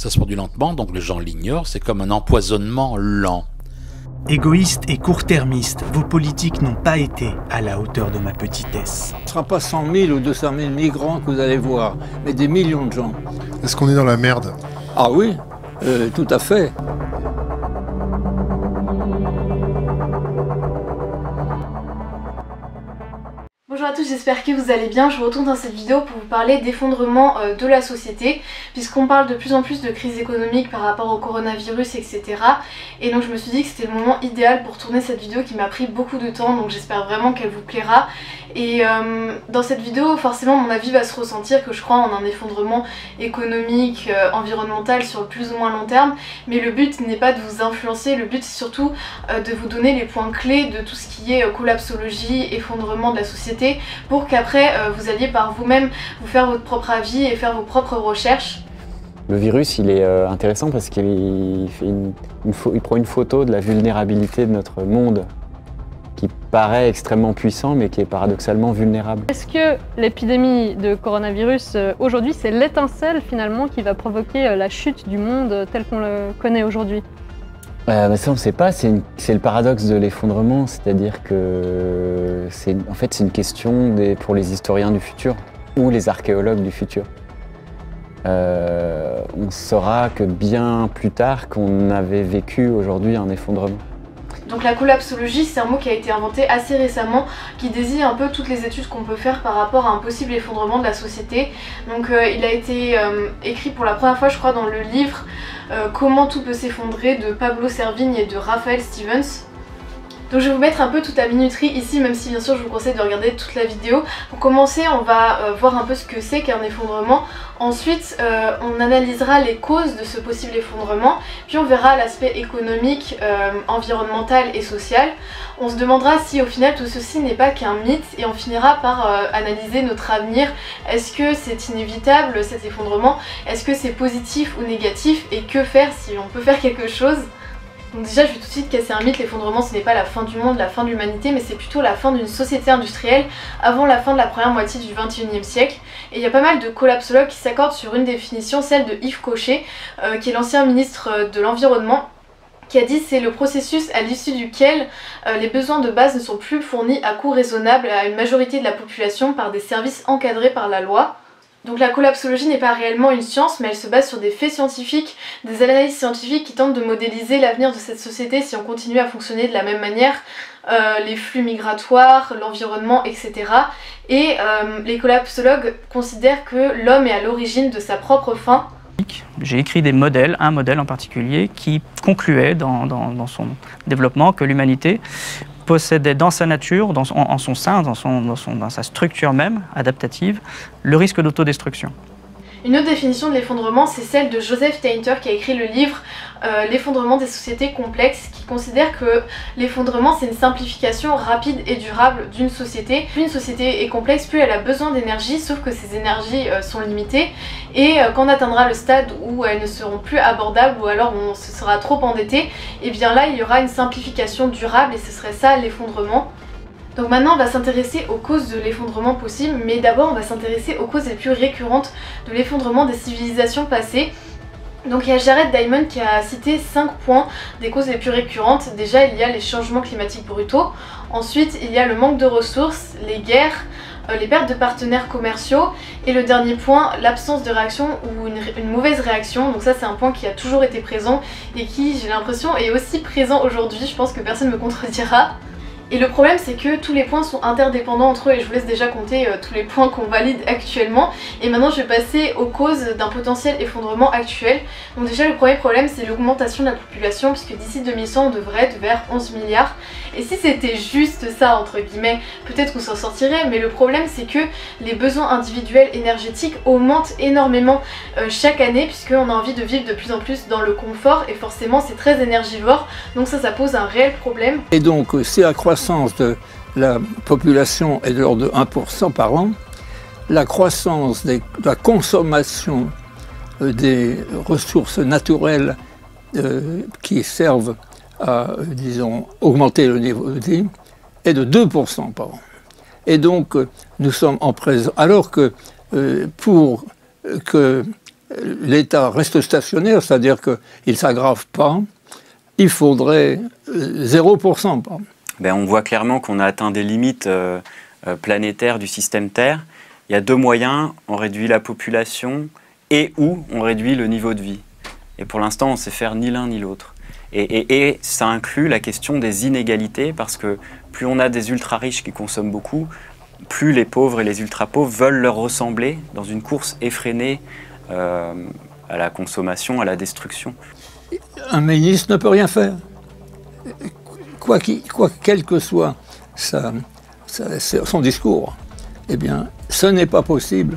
Ça se produit lentement, donc les gens l'ignorent, c'est comme un empoisonnement lent. Égoïste et court-termiste, vos politiques n'ont pas été à la hauteur de ma petitesse. Ce ne sera pas 100 000 ou 200 000 migrants que vous allez voir, mais des millions de gens. Est-ce qu'on est dans la merde? Ah oui, tout à fait. Bonjour à tous, j'espère que vous allez bien. Je vous retourne dans cette vidéo pour vous parler d'effondrement de la société, puisqu'on parle de plus en plus de crise économique par rapport au coronavirus, etc. Et donc je me suis dit que c'était le moment idéal pour tourner cette vidéo qui m'a pris beaucoup de temps, donc j'espère vraiment qu'elle vous plaira. Et dans cette vidéo, forcément mon avis va se ressentir que je crois en un effondrement économique, environnemental sur le plus ou moins long terme, mais le but n'est pas de vous influencer, le but c'est surtout de vous donner les points clés de tout ce qui est collapsologie, effondrement de la société, pour qu'après vous alliez par vous-même vous faire votre propre avis et faire vos propres recherches. Le virus, il est intéressant parce qu'il prend une photo de la vulnérabilité de notre monde, qui paraît extrêmement puissant mais qui est paradoxalement vulnérable. Est-ce que l'épidémie de coronavirus aujourd'hui, c'est l'étincelle finalement qui va provoquer la chute du monde tel qu'on le connaît aujourd'hui? Ça on ne sait pas, c'est le paradoxe de l'effondrement, c'est-à-dire que c'est une question pour les historiens du futur ou les archéologues du futur. On saura que bien plus tard qu'on avait vécu aujourd'hui un effondrement. Donc la collapsologie, c'est un mot qui a été inventé assez récemment, qui désigne un peu toutes les études qu'on peut faire par rapport à un possible effondrement de la société. Donc il a été écrit pour la première fois, je crois, dans le livre Comment tout peut s'effondrer de Pablo Servigne et de Raphaël Stevens. Donc je vais vous mettre un peu toute la minuterie ici, même si bien sûr je vous conseille de regarder toute la vidéo. Pour commencer, on va voir un peu ce que c'est qu'un effondrement. Ensuite, on analysera les causes de ce possible effondrement. Puis on verra l'aspect économique, environnemental et social. On se demandera si au final tout ceci n'est pas qu'un mythe et on finira par analyser notre avenir. Est-ce que c'est inévitable cet effondrement? Est-ce que c'est positif ou négatif? Et que faire si on peut faire quelque chose? Donc déjà je vais tout de suite casser un mythe, l'effondrement ce n'est pas la fin du monde, la fin de l'humanité, mais c'est plutôt la fin d'une société industrielle avant la fin de la première moitié du XXIe siècle. Et il y a pas mal de collapsologues qui s'accordent sur une définition, celle de Yves Cochet, qui est l'ancien ministre de l'Environnement, qui a dit c'est le processus à l'issue duquel les besoins de base ne sont plus fournis à coût raisonnable à une majorité de la population par des services encadrés par la loi. Donc la collapsologie n'est pas réellement une science, mais elle se base sur des faits scientifiques, des analyses scientifiques qui tentent de modéliser l'avenir de cette société si on continue à fonctionner de la même manière, les flux migratoires, l'environnement, etc. Et les collapsologues considèrent que l'homme est à l'origine de sa propre fin. J'ai écrit des modèles, un modèle en particulier, qui concluait dans son développement que l'humanité possédait dans sa nature, en son sein, dans sa structure même, adaptative, le risque d'autodestruction. Une autre définition de l'effondrement, c'est celle de Joseph Tainter qui a écrit le livre L'effondrement des sociétés complexes, qui considère que l'effondrement c'est une simplification rapide et durable d'une société. Plus une société est complexe, plus elle a besoin d'énergie, sauf que ces énergies sont limitées et quand on atteindra le stade où elles ne seront plus abordables ou alors on se sera trop endetté, et bien là il y aura une simplification durable et ce serait ça l'effondrement. Donc maintenant on va s'intéresser aux causes de l'effondrement possible, mais d'abord on va s'intéresser aux causes les plus récurrentes de l'effondrement des civilisations passées. Donc il y a Jared Diamond qui a cité 5 points des causes les plus récurrentes. Déjà il y a les changements climatiques brutaux, ensuite il y a le manque de ressources, les guerres, les pertes de partenaires commerciaux et le dernier point, l'absence de réaction ou une mauvaise réaction. Donc ça c'est un point qui a toujours été présent et qui j'ai l'impression est aussi présent aujourd'hui, je pense que personne ne me contredira. Et le problème c'est que tous les points sont interdépendants entre eux et je vous laisse déjà compter tous les points qu'on valide actuellement. Et maintenant je vais passer aux causes d'un potentiel effondrement actuel. Donc déjà le premier problème c'est l'augmentation de la population, puisque d'ici 2100 on devrait être vers 11 milliards. Et si c'était juste ça entre guillemets, peut-être qu'on s'en sortirait, mais le problème c'est que les besoins individuels énergétiques augmentent énormément chaque année, puisqu'on a envie de vivre de plus en plus dans le confort et forcément c'est très énergivore, donc ça pose un réel problème. Et donc si la croissance de la population est de l'ordre de 1% par an, la croissance de la consommation des ressources naturelles qui servent à, disons, augmenter le niveau de vie est de 2% par an. Et donc, nous sommes en présence, alors que pour que l'état reste stationnaire, c'est-à-dire qu'il ne s'aggrave pas, il faudrait 0%. Ben, on voit clairement qu'on a atteint des limites planétaires du système Terre. Il y a deux moyens, on réduit la population et ou on réduit le niveau de vie. Et pour l'instant, on ne sait faire ni l'un ni l'autre. Et ça inclut la question des inégalités, parce que plus on a des ultra-riches qui consomment beaucoup, plus les pauvres et les ultra-pauvres veulent leur ressembler dans une course effrénée à la consommation, à la destruction. Un ministre ne peut rien faire. Quel que soit son discours, eh bien, ce n'est pas possible.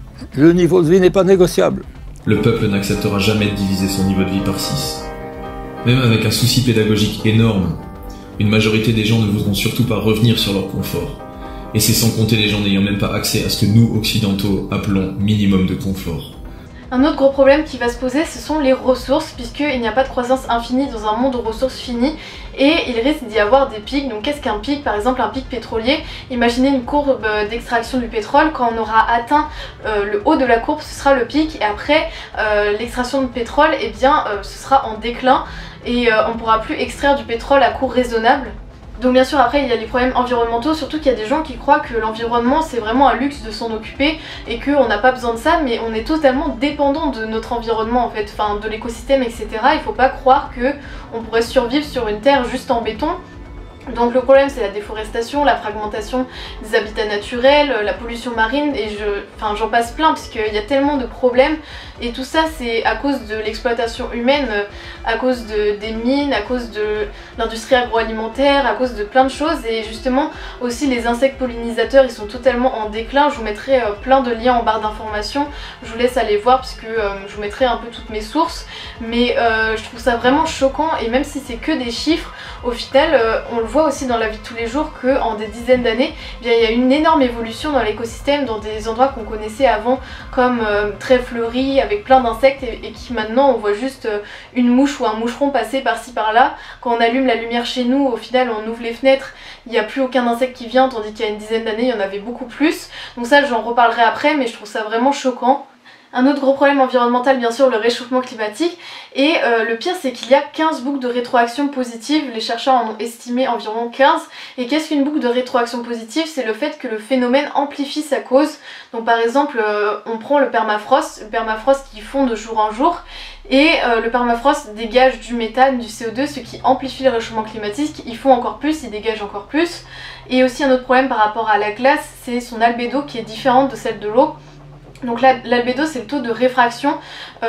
Le niveau de vie n'est pas négociable. Le peuple n'acceptera jamais de diviser son niveau de vie par 6. Même avec un souci pédagogique énorme, une majorité des gens ne voudront surtout pas revenir sur leur confort. Et c'est sans compter les gens n'ayant même pas accès à ce que nous, occidentaux, appelons minimum de confort. Un autre gros problème qui va se poser, ce sont les ressources, puisqu'il n'y a pas de croissance infinie dans un monde aux ressources finies, et il risque d'y avoir des pics. Donc qu'est-ce qu'un pic? Par exemple un pic pétrolier, imaginez une courbe d'extraction du pétrole, quand on aura atteint le haut de la courbe, ce sera le pic, et après l'extraction de pétrole, eh bien ce sera en déclin, et on ne pourra plus extraire du pétrole à coût raisonnable. Donc bien sûr après il y a les problèmes environnementaux, surtout qu'il y a des gens qui croient que l'environnement c'est vraiment un luxe de s'en occuper et qu'on n'a pas besoin de ça, mais on est totalement dépendant de notre environnement en fait, enfin de l'écosystème etc. Il faut pas croire qu'on pourrait survivre sur une terre juste en béton. Donc le problème c'est la déforestation, la fragmentation des habitats naturels, la pollution marine et j'en passe plein parce qu'il y a tellement de problèmes et tout ça c'est à cause de l'exploitation humaine, à cause des mines, à cause de l'industrie agroalimentaire, à cause de plein de choses et justement aussi les insectes pollinisateurs ils sont totalement en déclin. Je vous mettrai plein de liens en barre d'informations, je vous laisse aller voir parce que je vous mettrai un peu toutes mes sources, mais je trouve ça vraiment choquant et même si c'est que des chiffres, au final on le voit aussi dans la vie de tous les jours qu'en des dizaines d'années, il y a une énorme évolution dans l'écosystème, dans des endroits qu'on connaissait avant comme très fleuris, avec plein d'insectes et qui maintenant on voit juste une mouche ou un moucheron passer par-ci par-là. Quand on allume la lumière chez nous, au final on ouvre les fenêtres, il n'y a plus aucun insecte qui vient, tandis qu'il y a une dizaine d'années il y en avait beaucoup plus. Donc ça j'en reparlerai après, mais je trouve ça vraiment choquant. Un autre gros problème environnemental, bien sûr, le réchauffement climatique. Et le pire, c'est qu'il y a 15 boucles de rétroaction positive. Les chercheurs en ont estimé environ 15. Et qu'est-ce qu'une boucle de rétroaction positive? C'est le fait que le phénomène amplifie sa cause. Donc par exemple, on prend le permafrost qui fond de jour en jour. Et le permafrost dégage du méthane, du CO2, ce qui amplifie le réchauffement climatique. Il fond encore plus, il dégage encore plus. Et aussi un autre problème par rapport à la glace, c'est son albédo qui est différente de celle de l'eau. Donc l'albédo c'est le taux de réfraction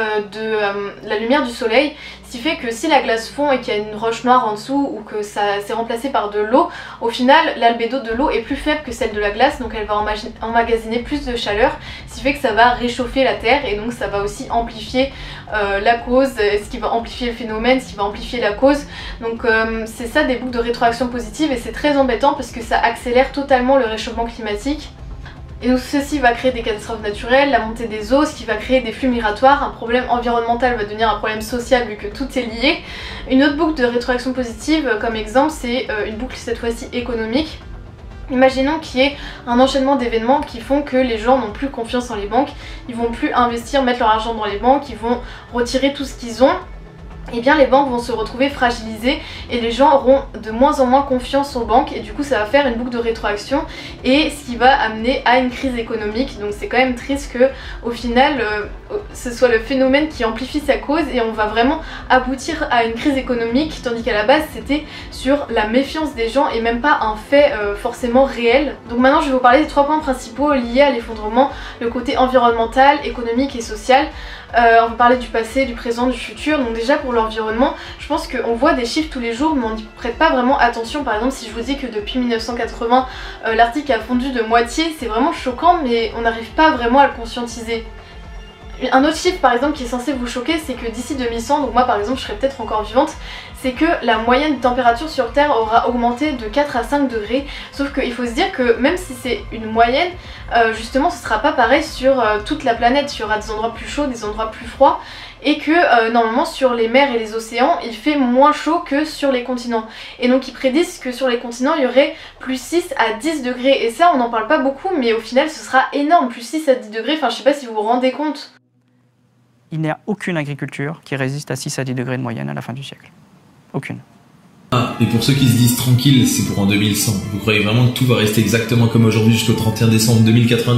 de la lumière du soleil, ce qui fait que si la glace fond et qu'il y a une roche noire en dessous ou que ça s'est remplacé par de l'eau, au final l'albédo de l'eau est plus faible que celle de la glace, donc elle va emmagasiner plus de chaleur, ce qui fait que ça va réchauffer la terre et donc ça va aussi amplifier la cause, ce qui va amplifier le phénomène, ce qui va amplifier la cause. Donc c'est ça des boucles de rétroaction positive et c'est très embêtant parce que ça accélère totalement le réchauffement climatique. Et donc ceci va créer des catastrophes naturelles, la montée des eaux, ce qui va créer des flux migratoires, un problème environnemental va devenir un problème social vu que tout est lié. Une autre boucle de rétroaction positive comme exemple c'est une boucle cette fois-ci économique. Imaginons qu'il y ait un enchaînement d'événements qui font que les gens n'ont plus confiance en les banques, ils vont plus investir, mettre leur argent dans les banques, ils vont retirer tout ce qu'ils ont. Et bien les banques vont se retrouver fragilisées et les gens auront de moins en moins confiance aux banques et du coup ça va faire une boucle de rétroaction et ce qui va amener à une crise économique. Donc c'est quand même triste que au final ce soit le phénomène qui amplifie sa cause et on va vraiment aboutir à une crise économique tandis qu'à la base c'était sur la méfiance des gens et même pas un fait forcément réel. Donc maintenant je vais vous parler des 3 points principaux liés à l'effondrement, le côté environnemental, économique et social. On va parler du passé, du présent, du futur. Donc déjà pour l'environnement, je pense qu'on voit des chiffres tous les jours mais on n'y prête pas vraiment attention. Par exemple si je vous dis que depuis 1980 l'Arctique a fondu de moitié, c'est vraiment choquant mais on n'arrive pas vraiment à le conscientiser. Un autre chiffre par exemple qui est censé vous choquer, c'est que d'ici 2100, donc moi par exemple je serai peut-être encore vivante, c'est que la moyenne de température sur Terre aura augmenté de 4 à 5 degrés. Sauf qu'il faut se dire que même si c'est une moyenne, justement ce sera pas pareil sur toute la planète. Il y aura des endroits plus chauds, des endroits plus froids. Et que normalement sur les mers et les océans il fait moins chaud que sur les continents. Et donc ils prédisent que sur les continents il y aurait plus 6 à 10 degrés. Et ça on n'en parle pas beaucoup mais au final ce sera énorme, plus 6 à 10 degrés, enfin je sais pas si vous vous rendez compte. il n'y a aucune agriculture qui résiste à 6 à 10 degrés de moyenne à la fin du siècle. Aucune. Ah, et pour ceux qui se disent tranquilles, c'est pour en 2100. Vous croyez vraiment que tout va rester exactement comme aujourd'hui jusqu'au 31 décembre 2099 ?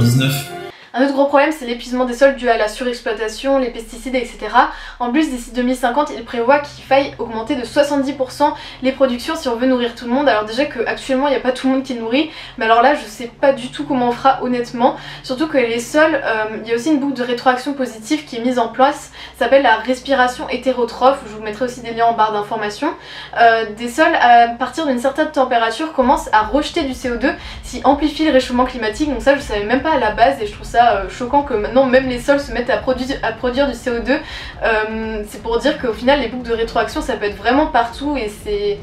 Un autre gros problème, c'est l'épuisement des sols dû à la surexploitation, les pesticides, etc. En plus, d'ici 2050, il prévoit qu'il faille augmenter de 70% les productions si on veut nourrir tout le monde. Alors déjà qu'actuellement, il n'y a pas tout le monde qui nourrit, mais alors là, je sais pas du tout comment on fera honnêtement. Surtout que les sols, il y a aussi une boucle de rétroaction positive qui est mise en place, ça s'appelle la respiration hétérotrophe, je vous mettrai aussi des liens en barre d'informations. Des sols, à partir d'une certaine température, commencent à rejeter du CO2, ce qui amplifie le réchauffement climatique. Donc ça, je savais même pas à la base et je trouve ça choquant que maintenant même les sols se mettent à produire du CO2. C'est pour dire qu'au final les boucles de rétroaction ça peut être vraiment partout et c'est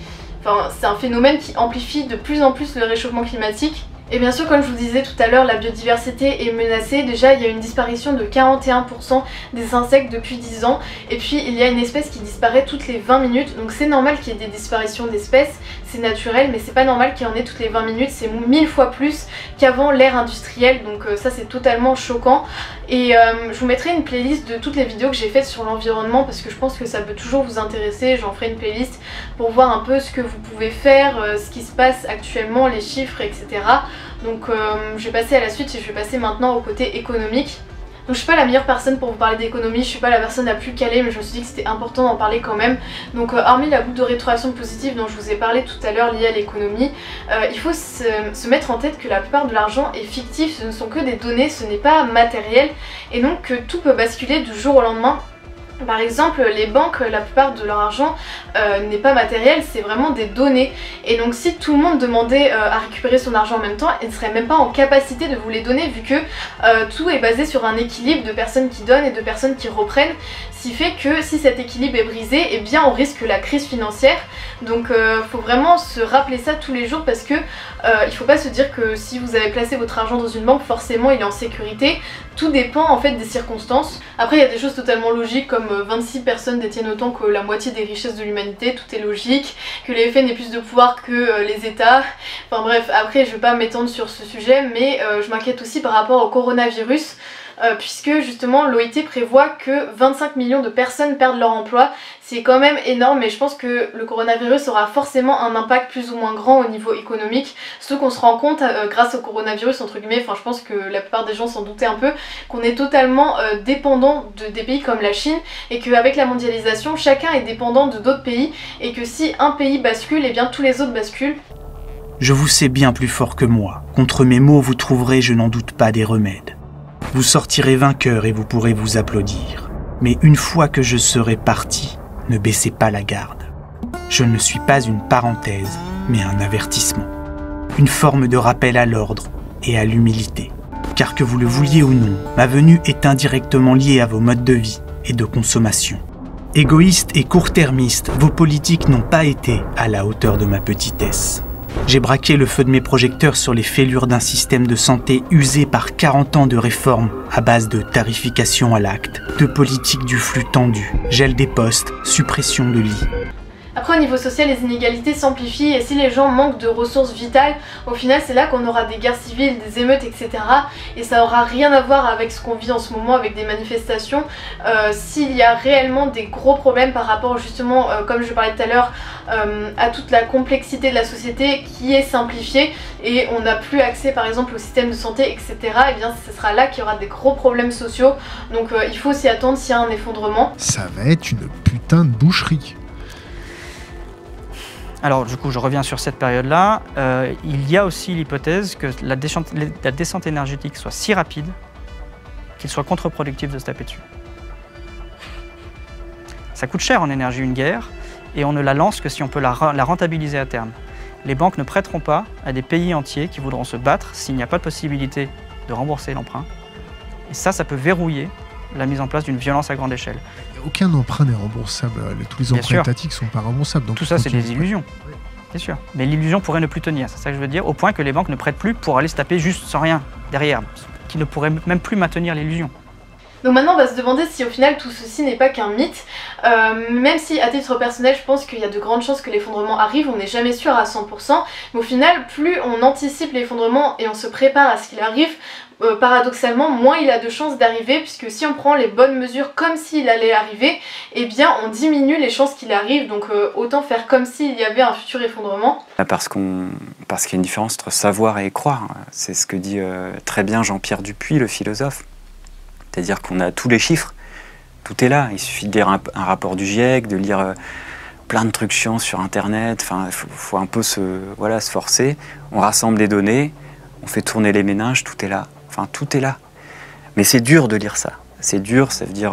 un phénomène qui amplifie de plus en plus le réchauffement climatique. Et bien sûr, comme je vous disais tout à l'heure, la biodiversité est menacée. Déjà, il y a une disparition de 41% des insectes depuis 10 ans. Et puis, il y a une espèce qui disparaît toutes les 20 minutes. Donc c'est normal qu'il y ait des disparitions d'espèces, c'est naturel, mais c'est pas normal qu'il y en ait toutes les 20 minutes. C'est 1000 fois plus qu'avant l'ère industrielle. Donc ça, c'est totalement choquant. Et je vous mettrai une playlist de toutes les vidéos que j'ai faites sur l'environnement parce que je pense que ça peut toujours vous intéresser. J'en ferai une playlist pour voir un peu ce que vous pouvez faire, ce qui se passe actuellement, les chiffres, etc. Donc je vais passer à la suite et je vais passer maintenant au côté économique. Donc je suis pas la meilleure personne pour vous parler d'économie, je suis pas la personne la plus calée, mais je me suis dit que c'était important d'en parler quand même. Donc hormis la boucle de rétroaction positive dont je vous ai parlé tout à l'heure liée à l'économie, il faut se mettre en tête que la plupart de l'argent est fictif, ce ne sont que des données, ce n'est pas matériel, et donc que tout peut basculer du jour au lendemain. Par exemple, les banques, la plupart de leur argent n'est pas matériel, c'est vraiment des données. Et donc si tout le monde demandait à récupérer son argent en même temps, il ne serait même pas en capacité de vous les donner vu que tout est basé sur un équilibre de personnes qui donnent et de personnes qui reprennent. Ce qui fait que si cet équilibre est brisé, eh bien on risque la crise financière. Donc faut vraiment se rappeler ça tous les jours parce que il faut pas se dire que si vous avez placé votre argent dans une banque, forcément il est en sécurité. Tout dépend en fait des circonstances. Après il y a des choses totalement logiques comme 26 personnes détiennent autant que la moitié des richesses de l'humanité, tout est logique, que les FN aient plus de pouvoir que les États. Enfin bref, après je vais pas m'étendre sur ce sujet, mais je m'inquiète aussi par rapport au coronavirus. Puisque justement l'OIT prévoit que 25 millions de personnes perdent leur emploi. C'est quand même énorme et je pense que le coronavirus aura forcément un impact plus ou moins grand au niveau économique. Surtout qu'on se rend compte grâce au coronavirus entre guillemets, enfin je pense que la plupart des gens s'en doutaient un peu, qu'on est totalement dépendant des pays comme la Chine et qu'avec la mondialisation chacun est dépendant de d'autres pays et que si un pays bascule, et bien tous les autres basculent. Je vous sais bien plus fort que moi. Contre mes mots vous trouverez, je n'en doute pas, des remèdes. Vous sortirez vainqueur et vous pourrez vous applaudir. Mais une fois que je serai parti, ne baissez pas la garde. Je ne suis pas une parenthèse, mais un avertissement. Une forme de rappel à l'ordre et à l'humilité. Car que vous le vouliez ou non, ma venue est indirectement liée à vos modes de vie et de consommation. Égoïste et court-termiste, vos politiques n'ont pas été à la hauteur de ma petitesse. J'ai braqué le feu de mes projecteurs sur les fêlures d'un système de santé usé par 40 ans de réformes à base de tarification à l'acte, de politique du flux tendu, gel des postes, suppression de lits. Après au niveau social, les inégalités s'amplifient et si les gens manquent de ressources vitales, au final c'est là qu'on aura des guerres civiles, des émeutes, etc. Et ça aura rien à voir avec ce qu'on vit en ce moment, avec des manifestations. S'il y a réellement des gros problèmes par rapport justement, comme je parlais tout à l'heure, à toute la complexité de la société qui est simplifiée et on n'a plus accès par exemple au système de santé, etc. Et bien ce sera là qu'il y aura des gros problèmes sociaux. Donc il faut s'y attendre s'il y a un effondrement. Ça va être une putain de boucherie. Alors du coup, je reviens sur cette période-là. Il y a aussi l'hypothèse que la descente énergétique soit si rapide qu'il soit contre-productif de se taper dessus. Ça coûte cher en énergie une guerre et on ne la lance que si on peut la rentabiliser à terme. Les banques ne prêteront pas à des pays entiers qui voudront se battre s'il n'y a pas de possibilité de rembourser l'emprunt. Et ça peut verrouiller la mise en place d'une violence à grande échelle. Aucun emprunt n'est remboursable. Tous les emprunts étatiques ne sont pas remboursables. Donc tout ça, c'est des illusions. Bien sûr. Mais l'illusion pourrait ne plus tenir, c'est ça que je veux dire, au point que les banques ne prêtent plus pour aller se taper juste sans rien derrière, qui ne pourraient même plus maintenir l'illusion. Donc maintenant on va se demander si au final tout ceci n'est pas qu'un mythe, même si à titre personnel je pense qu'il y a de grandes chances que l'effondrement arrive, on n'est jamais sûr à 100%, mais au final plus on anticipe l'effondrement et on se prépare à ce qu'il arrive, paradoxalement, moins il a de chances d'arriver, puisque si on prend les bonnes mesures comme s'il allait arriver, eh bien on diminue les chances qu'il arrive, donc autant faire comme s'il y avait un futur effondrement. Parce qu'il y a une différence entre savoir et croire. C'est ce que dit très bien Jean-Pierre Dupuy, le philosophe. C'est-à-dire qu'on a tous les chiffres, tout est là. Il suffit de lire un rapport du GIEC, de lire plein de trucs chiants sur Internet. Enfin, il faut un peu se forcer. On rassemble les données, on fait tourner les méninges, tout est là. Enfin, tout est là. Mais c'est dur de lire ça. C'est dur, ça veut dire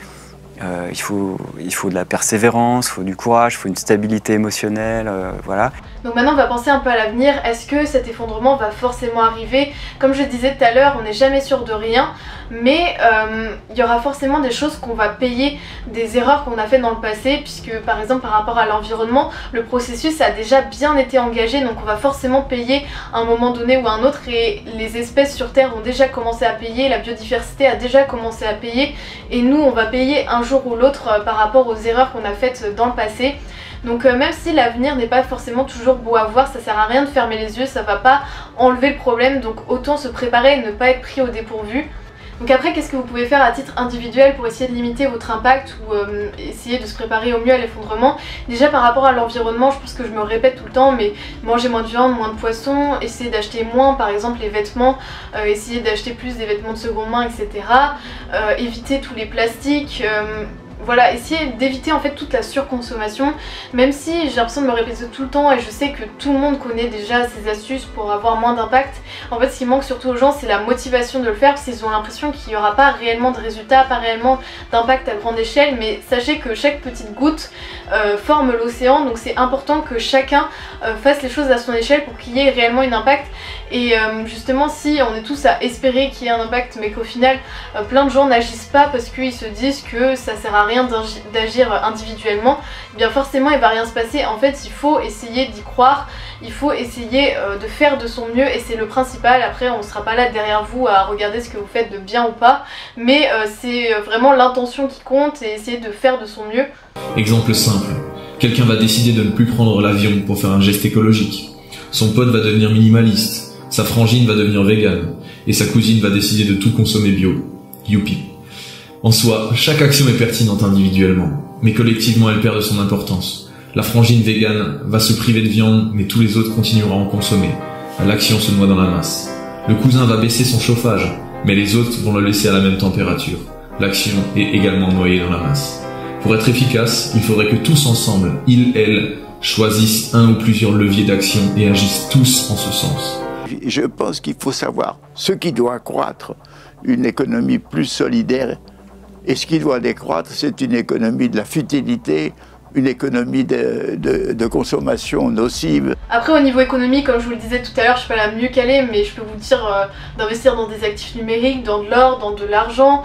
il faut de la persévérance, il faut du courage, il faut une stabilité émotionnelle, voilà. Donc maintenant on va penser un peu à l'avenir. Est-ce que cet effondrement va forcément arriver? Comme je disais tout à l'heure, on n'est jamais sûr de rien, mais il y aura forcément des choses qu'on va payer, des erreurs qu'on a fait dans le passé, puisque par exemple par rapport à l'environnement, le processus a déjà bien été engagé, donc on va forcément payer à un moment donné ou à un autre, et les espèces sur Terre ont déjà commencé à payer, la biodiversité a déjà commencé à payer, et nous on va payer un jour ou l'autre par rapport aux erreurs qu'on a faites dans le passé. Donc même si l'avenir n'est pas forcément toujours beau à voir, ça sert à rien de fermer les yeux, ça va pas enlever le problème, donc autant se préparer et ne pas être pris au dépourvu. Donc après, qu'est-ce que vous pouvez faire à titre individuel pour essayer de limiter votre impact ou essayer de se préparer au mieux à l'effondrement? Déjà par rapport à l'environnement, je pense que je me répète tout le temps, mais manger moins de viande, moins de poisson, essayer d'acheter moins par exemple les vêtements, essayer d'acheter plus des vêtements de seconde main, etc. Éviter tous les plastiques. Voilà, essayer d'éviter en fait toute la surconsommation, même si j'ai l'impression de me répéter tout le temps et je sais que tout le monde connaît déjà ces astuces pour avoir moins d'impact. En fait, ce qui manque surtout aux gens, c'est la motivation de le faire, parce qu'ils ont l'impression qu'il n'y aura pas réellement de résultats, pas réellement d'impact à grande échelle, mais sachez que chaque petite goutte forme l'océan, donc c'est important que chacun fasse les choses à son échelle pour qu'il y ait réellement un impact. Et justement, si on est tous à espérer qu'il y ait un impact mais qu'au final plein de gens n'agissent pas parce qu'ils se disent que ça sert à rien d'agir individuellement, eh bien forcément il va rien se passer. En fait, il faut essayer d'y croire, il faut essayer de faire de son mieux, et c'est le principal. Après on sera pas là derrière vous à regarder ce que vous faites de bien ou pas, mais c'est vraiment l'intention qui compte et essayer de faire de son mieux. Exemple simple, quelqu'un va décider de ne plus prendre l'avion pour faire un geste écologique. Son pote va devenir minimaliste, sa frangine va devenir végane, et sa cousine va décider de tout consommer bio. Youpi. En soi, chaque action est pertinente individuellement, mais collectivement elle perd de son importance. La frangine végane va se priver de viande, mais tous les autres continueront à en consommer. L'action se noie dans la masse. Le cousin va baisser son chauffage, mais les autres vont le laisser à la même température. L'action est également noyée dans la masse. Pour être efficace, il faudrait que tous ensemble, ils, elles, choisissent un ou plusieurs leviers d'action et agissent tous en ce sens. Je pense qu'il faut savoir ce qui doit croître, une économie plus solidaire, et ce qui doit décroître, c'est une économie de la futilité, une économie de consommation nocive. Après au niveau économique, comme je vous le disais tout à l'heure, je suis pas la mieux calée, mais je peux vous dire d'investir dans des actifs numériques, dans de l'or, dans de l'argent,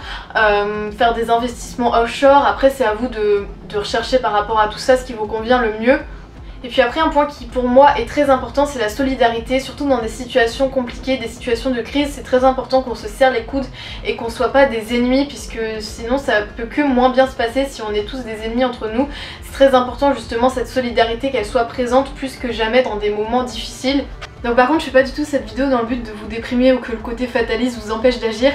faire des investissements offshore. Après c'est à vous de rechercher par rapport à tout ça ce qui vous convient le mieux. Et puis après, un point qui pour moi est très important, c'est la solidarité, surtout dans des situations compliquées, des situations de crise. C'est très important qu'on se serre les coudes et qu'on soit pas des ennemis, puisque sinon ça peut que moins bien se passer si on est tous des ennemis entre nous. C'est très important justement cette solidarité, qu'elle soit présente plus que jamais dans des moments difficiles. Donc par contre je fais pas du tout cette vidéo dans le but de vous déprimer ou que le côté fataliste vous empêche d'agir.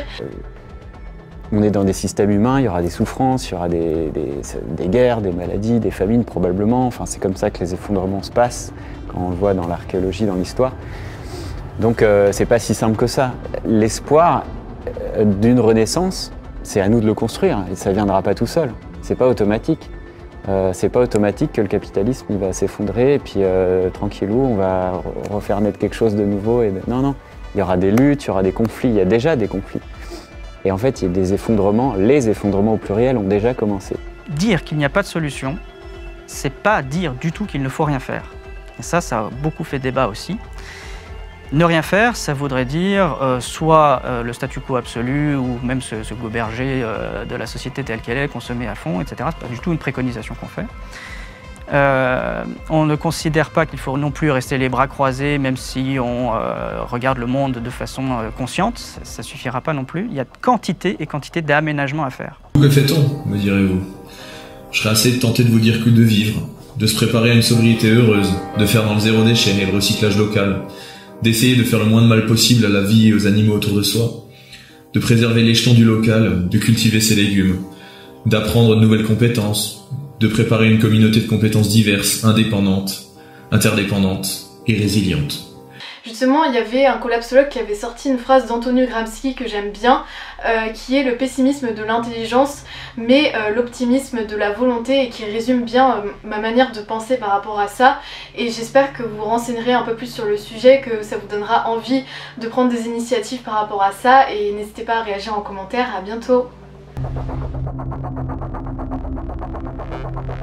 On est dans des systèmes humains, il y aura des souffrances, il y aura des guerres, des maladies, des famines probablement. Enfin, c'est comme ça que les effondrements se passent, quand on le voit dans l'archéologie, dans l'histoire. Donc c'est pas si simple que ça. L'espoir d'une renaissance, c'est à nous de le construire, et ça viendra pas tout seul. C'est pas automatique. C'est pas automatique que le capitalisme il va s'effondrer et puis tranquillou, on va refaire naître quelque chose de nouveau. Non, non, il y aura des luttes, il y aura des conflits, il y a déjà des conflits. Et en fait, il y a des effondrements, les effondrements au pluriel ont déjà commencé. Dire qu'il n'y a pas de solution, c'est pas dire du tout qu'il ne faut rien faire. Et ça a beaucoup fait débat aussi. Ne rien faire, ça voudrait dire soit le statu quo absolu, ou même se goberger de la société telle qu'elle est, consommer à fond, etc. C'est pas du tout une préconisation qu'on fait. On ne considère pas qu'il faut non plus rester les bras croisés, même si on regarde le monde de façon consciente, ça ne suffira pas non plus. Il y a quantité et quantité d'aménagements à faire. Que fait-on, me direz-vous? Je serais assez tenté de vous dire que de vivre, de se préparer à une sobriété heureuse, de faire dans le zéro déchet et le recyclage local, d'essayer de faire le moins de mal possible à la vie et aux animaux autour de soi, de préserver l'échelon du local, de cultiver ses légumes, d'apprendre de nouvelles compétences, de préparer une communauté de compétences diverses, indépendantes, interdépendantes et résilientes. Justement, il y avait un collapsologue qui avait sorti une phrase d'Antonio Gramsci que j'aime bien, qui est le pessimisme de l'intelligence, mais l'optimisme de la volonté, et qui résume bien ma manière de penser par rapport à ça. Et j'espère que vous vous renseignerez un peu plus sur le sujet, que ça vous donnera envie de prendre des initiatives par rapport à ça, et n'hésitez pas à réagir en commentaire. À bientôt.